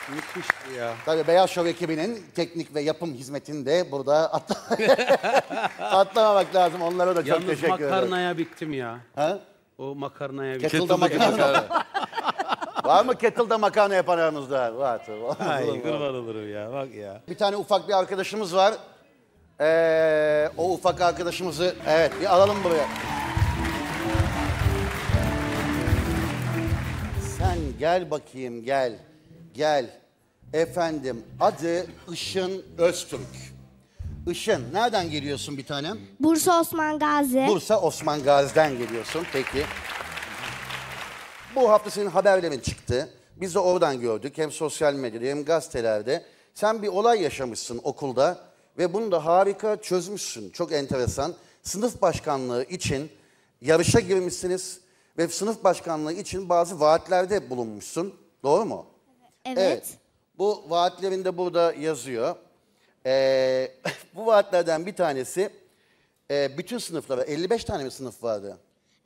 Müthişti ya. Tabii Beyaz Şov ekibinin teknik ve yapım hizmetini de burada atlamamak lazım. Onlara da çok Yalnız teşekkür ederim. makarnaya bittim ya. Ha? O makarnaya bittim. Kettle'da makarna. Var mı kettle'da makarna yapan aranızda? Var. Ay kurban olurum ya, bak ya. Bir tane ufak bir arkadaşımız var. O ufak arkadaşımızı bir alalım buraya. Sen gel bakayım, gel. Efendim, adı Işın Öztürk. Işın, nereden geliyorsun bir tanem? Bursa Osman Gazi. Bursa Osman Gazi'den geliyorsun, peki. Bu hafta senin haberlerin çıktı. Biz de oradan gördük, hem sosyal medyada hem gazetelerde. Sen bir olay yaşamışsın okulda ve bunu da harika çözmüşsün. Çok enteresan. Sınıf başkanlığı için yarışa girmişsiniz ve sınıf başkanlığı için bazı vaatlerde bulunmuşsun. Doğru mu? Evet. Bu vaatlerinde burada yazıyor. Bu vaatlerden bir tanesi bütün sınıflara, 55 tane mi sınıf vardı?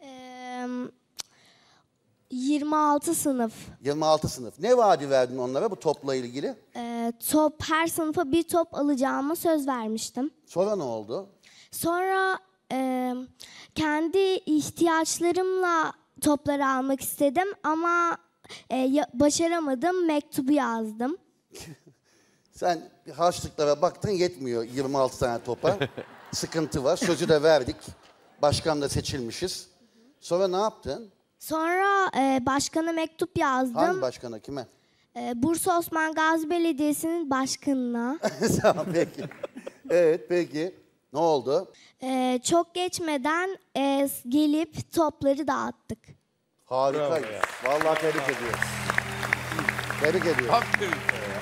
26 sınıf. 26 sınıf. Ne vaadi verdin onlara bu topla ilgili? Her sınıfa bir top alacağıma söz vermiştim. Sonra ne oldu? Sonra kendi ihtiyaçlarımla topları almak istedim ama başaramadım. Mektubu yazdım. Sen harçlıklara baktın, yetmiyor 26 tane topa. Sıkıntı var. Sözü de verdik. Başkan da seçilmişiz. Sonra ne yaptın? Sonra başkana mektup yazdım. Hangi başkana, kime? Bursa Osman Gazi Belediyesi'nin başkanına. Tamam, peki. Evet, peki. Ne oldu? Çok geçmeden gelip topları dağıttık. Harika. Vallahi tebrik ediyorum. Tebrik ediyorum. Aferin.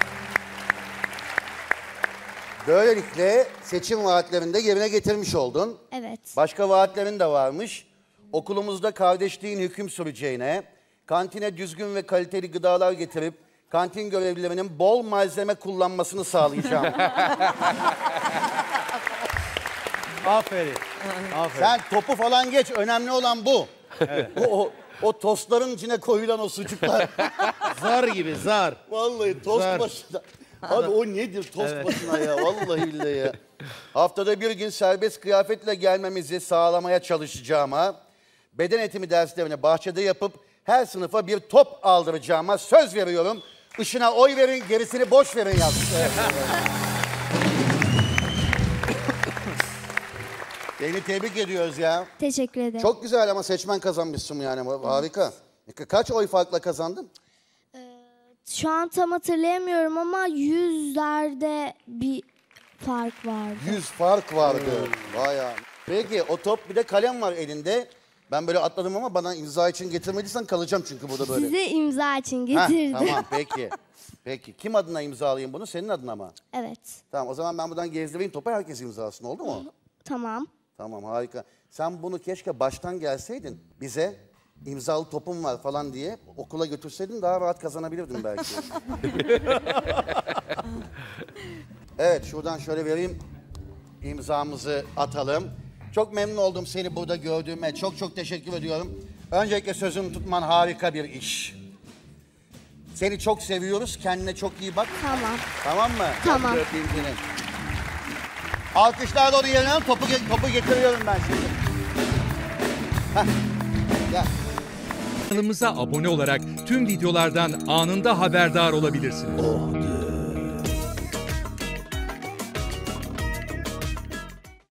Böylelikle seçim vaatlerini de yerine getirmiş oldun. Evet. Başka vaatlerin de varmış. Okulumuzda kardeşliğin hüküm süreceğine, kantine düzgün ve kaliteli gıdalar getirip kantin görevlilerinin bol malzeme kullanmasını sağlayacağım. Aferin. Sen topu falan geç, önemli olan bu. Evet. O tostların içine koyulan o sucuklar. Zar gibi, zar. Vallahi tost Zar. başına. Abi o nedir tost başına ya? Vallahi billahi ya. Haftada bir gün serbest kıyafetle gelmemizi sağlamaya çalışacağıma, beden eğitimi derslerini bahçede yapıp her sınıfa bir top aldıracağıma söz veriyorum. Işına oy verin, gerisini boş verin yazmış. Evet. Seni tebrik ediyoruz ya. Teşekkür ederim. Çok güzel ama seçmen kazanmışsın yani. Harika. Kaç oy farkla kazandın? Şu an tam hatırlayamıyorum ama yüzlerde bir fark vardı. 100 fark vardı. Bayağı. Peki o top, bir de kalem var elinde. Ben böyle atladım ama bana imza için getirmediysen kalacağım çünkü burada böyle. Size imza için Heh, getirdim. tamam peki. Peki kim adına imzalayayım bunu? Senin adına mı? Evet. Tamam, o zaman ben buradan gezdireyim topu, herkes imzasın, oldu mu? Tamam. Tamam, harika. Sen bunu keşke baştan gelseydin bize, imzalı topum var falan diye okula götürseydin, daha rahat kazanabilirdin belki. Evet, şuradan şöyle vereyim, imzamızı atalım. Çok memnun oldum seni burada gördüğüme. Çok teşekkür ediyorum. Öncelikle sözünü tutman harika bir iş. Seni çok seviyoruz. Kendine çok iyi bak. Tamam. Tamam mı? Tamam. Hadi öpeyim seni. Alkışlar doğru yerine al. Topu getiriyorum ben şimdi. Heh. Gel. Kanalımıza abone olarak tüm videolardan anında haberdar olabilirsiniz.